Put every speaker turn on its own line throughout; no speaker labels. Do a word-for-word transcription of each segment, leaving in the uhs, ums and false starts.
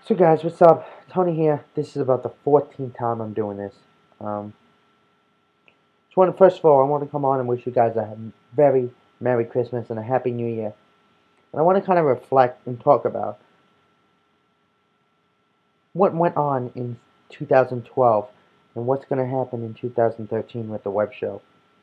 So guys, what's up? Tony here. This is about the fourteenth time I'm doing this. Um, just want to, first of all, I want to come on and wish you guys a very Merry Christmas and a Happy New Year. And I want to kind of reflect and talk about what went on in two thousand twelve and what's going to happen in two thousand thirteen with the web show.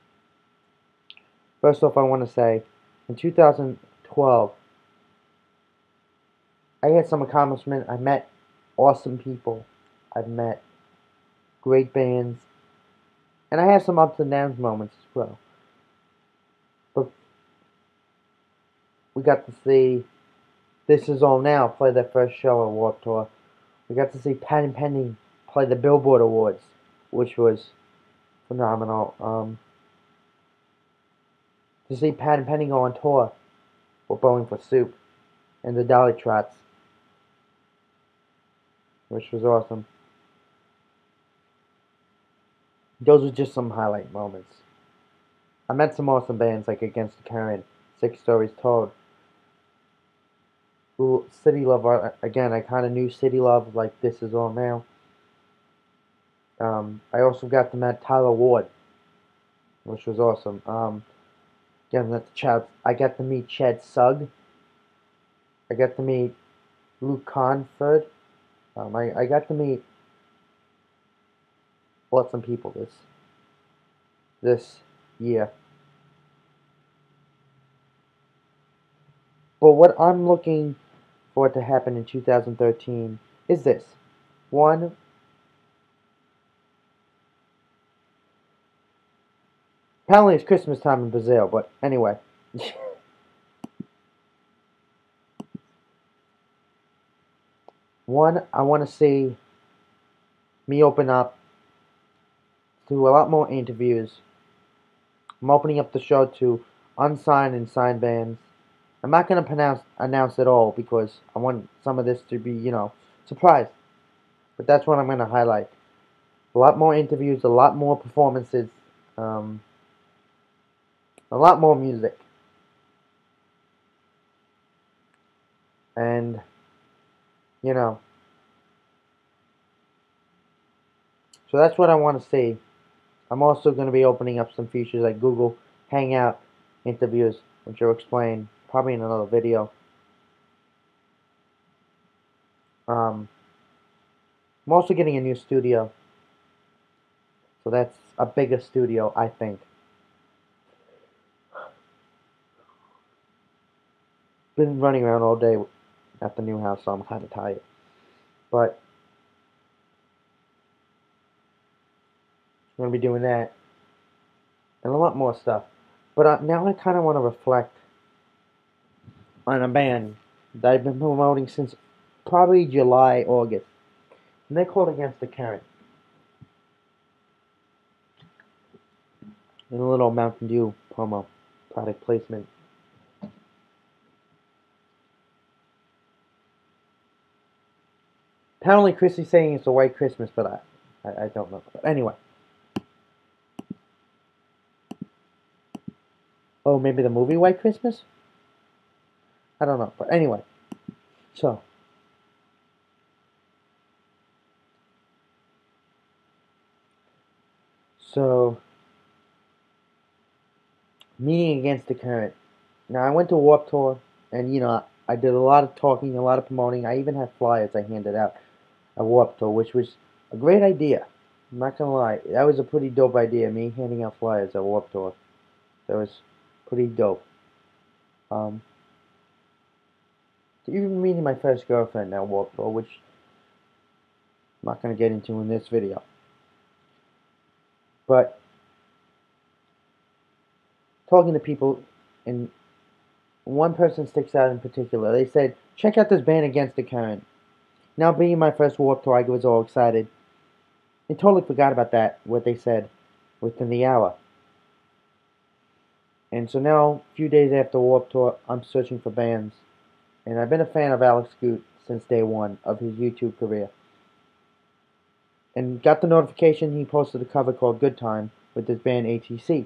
First off, I want to say, in two thousand twelve, I had some accomplishment. I met awesome people. I've met great bands. And I have some ups and downs moments as well. But we got to see This Is All Now play their first show at Warped Tour. We got to see Patent Pending play the Billboard Awards, which was phenomenal. Um, to see Patent Pending go on tour with Bowling for Soup and the Dolly Trots, which was awesome. Those were just some highlight moments. I met some awesome bands like Against the Current, Six Stories Told. Ooh, City Love, uh, again, I kind of knew City Love, like This Is All Now. Um, I also got to meet Tyler Ward, which was awesome. Um, again, that's Chad. I got to meet Chad Sugg. I got to meet Luke Conford. Um, I, I got to meet awesome people this this year. But what I'm looking for it to happen in two thousand thirteen is this. One, apparently it's Christmas time in Brazil, but anyway. One, I want to see me open up to a lot more interviews. I'm opening up the show to unsigned and signed bands. I'm not going to pronounce announce it all because I want some of this to be, you know, surprised. But that's what I'm going to highlight. A lot more interviews, a lot more performances, um, a lot more music. And, you know, so that's what I want to see. I'm also going to be opening up some features like Google Hangout interviews, which I'll explain probably in another video. Um, I'm also getting a new studio. So that's a bigger studio, I think. Been running around all day at the new house, so I'm kind of tired. But I'm going to be doing that and a lot more stuff. But uh, now I kind of want to reflect on a band that I've been promoting since probably July, August. And they're called Against the Current. And a little Mountain Dew promo, product placement. Apparently Chrissy's saying it's a white Christmas, but I, I, I don't know. But anyway. Oh, maybe the movie White Christmas? I don't know. But anyway. So. So. Meeting Against the Current. Now, I went to Warped Tour, and, you know, I did a lot of talking, a lot of promoting. I even had flyers I handed out at Warped Tour, which was a great idea. I'm not gonna lie. That was a pretty dope idea, me handing out flyers at Warped Tour. That was pretty dope. Um, even meeting my first girlfriend at Warped Tour, which I'm not gonna get into in this video. But talking to people, and one person sticks out in particular. They said, check out this band Against the Current. Now, being my first Warped Tour, I was all excited. I totally forgot about that, what they said, within the hour. And so now, a few days after Warped Tour, I'm searching for bands. And I've been a fan of Alex Goot since day one of his YouTube career. And got the notification he posted a cover called Good Time with his band A T C.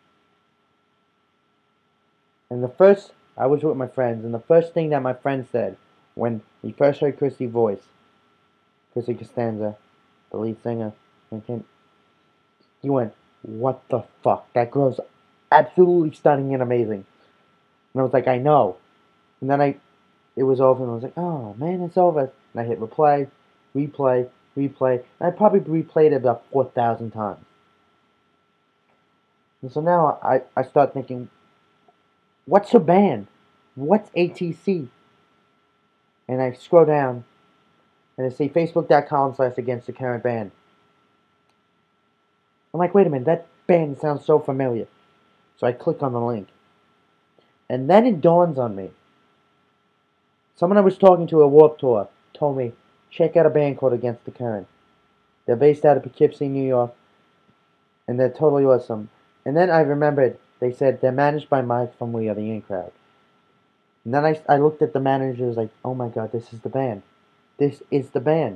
And the first, I was with my friends, and the first thing that my friend said when he first heard Chrissy's voice Chrissy Costanza, the lead singer. And he went, "What the fuck? That girl's absolutely stunning and amazing." And I was like, "I know." And then I, it was over, and I was like, "Oh man, it's over." And I hit replay, replay, replay. And I probably replayed it about four thousand times. And so now I, I start thinking, what's her band? What's A T C? And I scroll down, and I see facebook.com slash against the current band. I'm like, wait a minute, that band sounds so familiar. So I click on the link. And then it dawns on me. Someone I was talking to at Warped Tour told me, check out a band called Against the Current. They're based out of Poughkeepsie, New York, and they're totally awesome. And then I remembered, they said they're managed by Mike from We Are the In Crowd. And then I, I looked at the manager, was like, oh my god, this is the band. This is the band.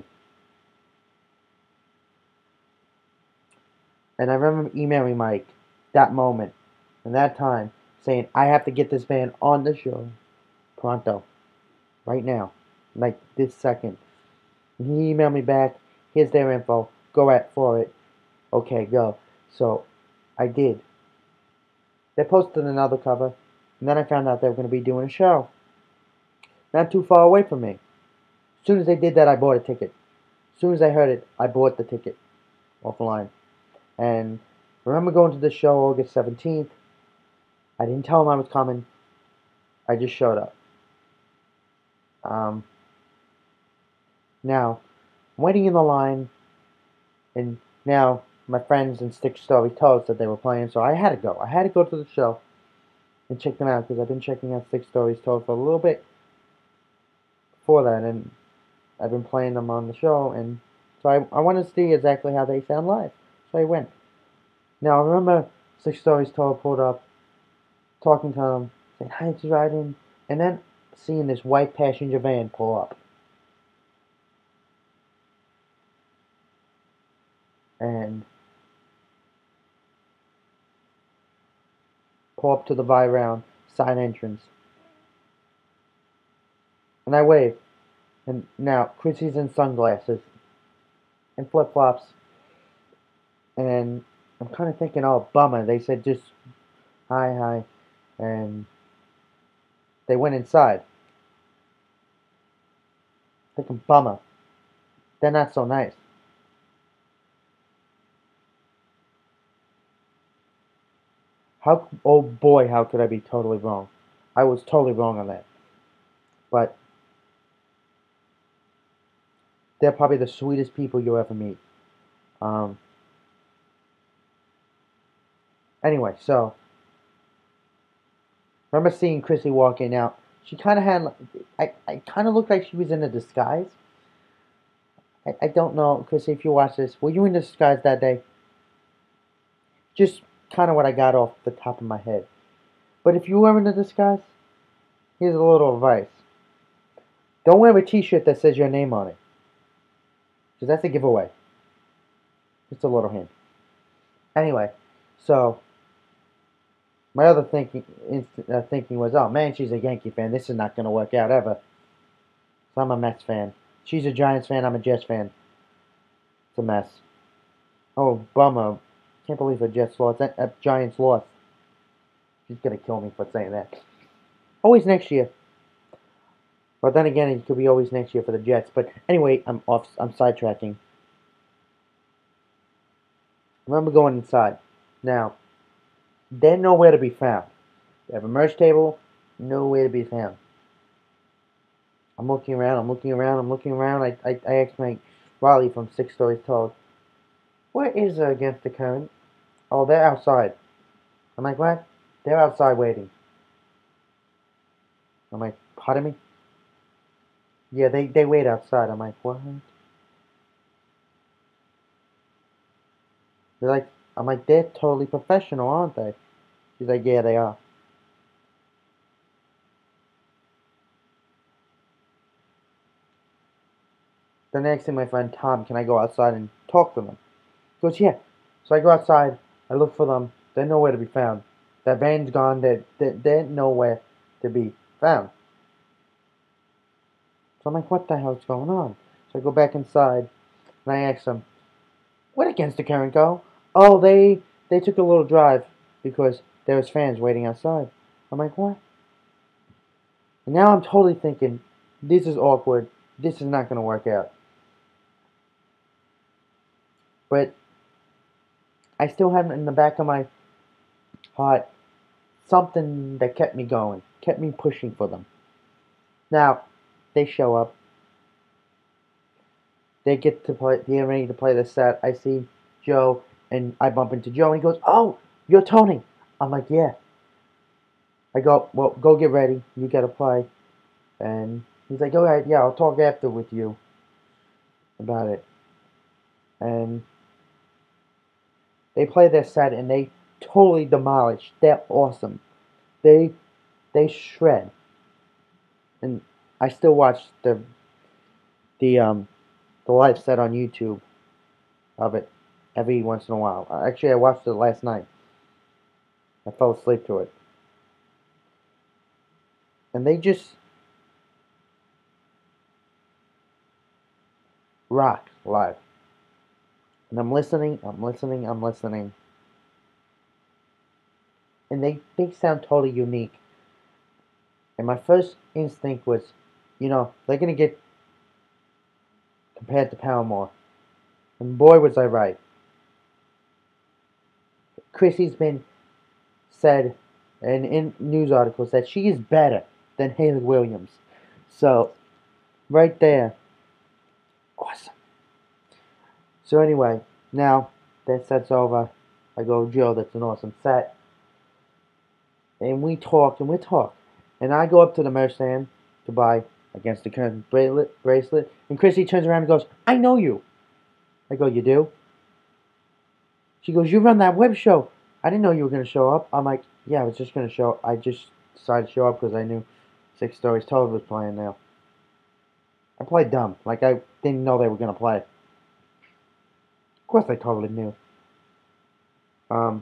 And I remember emailing Mike that moment and that time saying, I have to get this band on the show pronto, right now, like this second. And he emailed me back, here's their info, go at for it. Okay, go. So I did. They posted another cover, and then I found out they were going to be doing a show not too far away from me. As soon as they did that, I bought a ticket. As soon as I heard it, I bought the ticket offline. And I remember going to the show August seventeenth. I didn't tell them I was coming. I just showed up. Um, now, I'm waiting in the line, and now my friends and Stick Story told us that they were playing, so I had to go. I had to go to the show and check them out, because I've been checking out Six Stories Told for a little bit before that, and I've been playing them on the show, and so I, I want to see exactly how they sound live. So I went. Now, I remember Six Stories Told pulled up, talking to them, saying, hi, it's riding, and then seeing this white passenger van pull up. And pull up to the Vi Round side entrance. And I wave. And now, Chrissy's in sunglasses and flip-flops. And I'm kind of thinking, oh, bummer. They said just, hi, hi. And they went inside. Thinking, bummer. They're not so nice. How, oh boy, how could I be totally wrong? I was totally wrong on that. But they're probably the sweetest people you'll ever meet. Um, anyway, so remember seeing Chrissy walking out. She kind of had, I, I kind of looked like she was in a disguise. I, I don't know, Chrissy, if you watch this, were you in disguise that day? Just kind of what I got off the top of my head. But if you were in a disguise, here's a little advice. Don't wear a t-shirt that says your name on it. Because that's a giveaway. Just a little hint. Anyway, so my other thinking uh, thinking was, oh man, she's a Yankee fan. This is not going to work out ever. So I'm a Mets fan. She's a Giants fan. I'm a Jets fan. It's a mess. Oh, bummer. Can't believe the Jets lost. That, that Giants lost. She's going to kill me for saying that. Always next year. But then again, it could be always next year for the Jets. But anyway, I'm off. I'm sidetracking. I remember going inside. Now, they're nowhere to be found. They have a merch table, nowhere to be found. I'm looking around, I'm looking around, I'm looking around. I, I, I asked my Riley from Six Stories Told, where is uh, Against the Current? Oh, they're outside. I'm like, what? They're outside waiting. I'm like, pardon me? Yeah, they, they wait outside. I'm like, what? They're like, I'm like, they're totally professional, aren't they? She's like, yeah, they are. The next thing, my friend Tom, can I go outside and talk to them? He goes, yeah. So I go outside, I look for them, they're nowhere to be found. That van's gone, they're, they're, they're nowhere to be found. So I'm like, what the hell's going on? So So I go back inside and I ask them, "Where'd Against the Current go?" "Oh, they they took a little drive because there was fans waiting outside." I'm like, "What?" And now I'm totally thinking, this is awkward. This is not going to work out. But I still have in the back of my heart something that kept me going, kept me pushing for them. Now, they show up. They get to play. They're ready to play the set. I see Joe, and I bump into Joe, and he goes, "Oh, you're Tony." I'm like, "Yeah." I go, "Well, go get ready. You gotta play." And he's like, "All right, yeah, I'll talk after with you about it." And they play their set, and they totally demolish. They're awesome. They they shred. And I still watch the the um the live set on YouTube of it every once in a while. Actually, I watched it last night. I fell asleep to it. And they just rock live. And I'm listening, I'm listening, I'm listening. And they, they sound totally unique. And my first instinct was, you know, they're going to get compared to Paramore. And boy, was I right. Chrissy's been said and in news articles that she is better than Hayley Williams. So, right there. Awesome. So anyway, now that set's over, I go, "Joe, that's an awesome set." And we talk and we talk. And I go up to the merch stand to buy Against the Current bracelet, bracelet. And Chrissy turns around and goes, "I know you." I go, "You do?" She goes, "You run that web show. I didn't know you were going to show up." I'm like, "Yeah, I was just going to show up. I just decided to show up because I knew Six Stories Told was playing now." I played dumb. Like, I didn't know they were going to play. Of course I totally knew. Um,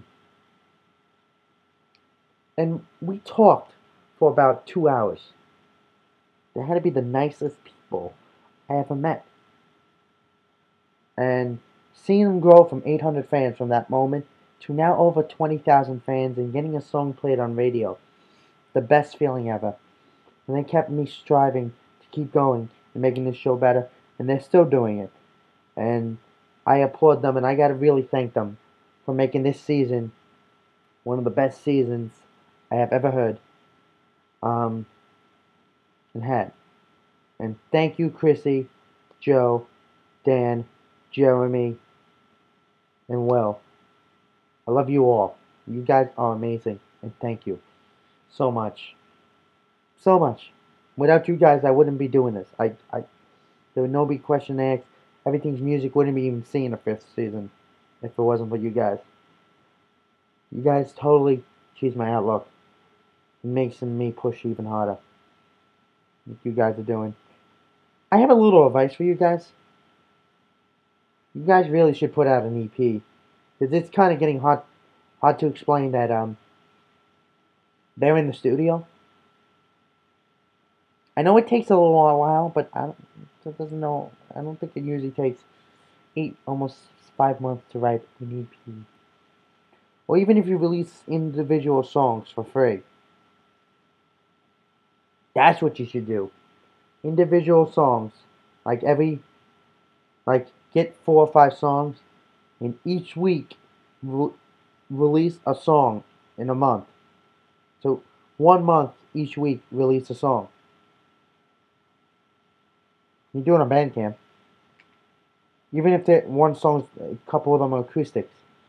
and we talked for about two hours. They had to be the nicest people I ever met. And seeing them grow from eight hundred fans from that moment to now over twenty thousand fans and getting a song played on radio, the best feeling ever. And they kept me striving to keep going and making this show better, and they're still doing it. And I applaud them, and I gotta really thank them for making this season one of the best seasons I have ever heard um, and had. And thank you, Chrissy, Joe, Dan, Jeremy, and Will. I love you all. You guys are amazing, and thank you so much. So much. Without you guys, I wouldn't be doing this. I, I, there would no be question asked. Everything's Music wouldn't be even seeing a fifth season if it wasn't for you guys. You guys totally change my outlook. It makes me push even harder. What you guys are doing. I have a little advice for you guys. You guys really should put out an E P. Because it's kind of getting hard, hard to explain that um, they're in the studio. I know it takes a little while, but I don't, it doesn't know. I don't think it usually takes eight, almost five months to write an E P. Or even if you release individual songs for free. That's what you should do. Individual songs. Like every, like get four or five songs, and each week re release a song in a month. So one month each week release a song. You do it on Bandcamp. Even if that one song, a couple of them are acoustics.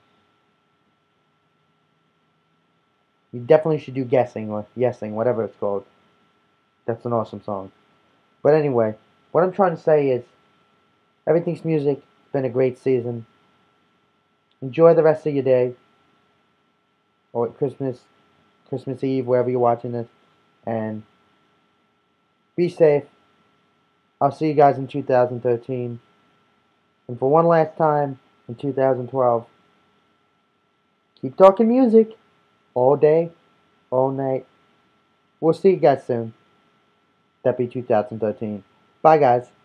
You definitely should do Guessing or Yesing, whatever it's called. That's an awesome song. But anyway, what I'm trying to say is, Everything's Music. It's been a great season. Enjoy the rest of your day. Or Christmas, Christmas Eve, wherever you're watching this. And be safe. I'll see you guys in two thousand thirteen. And for one last time, in two thousand twelve, keep talking music. All day, all night. We'll see you guys soon. That'll be two thousand thirteen. Bye, guys.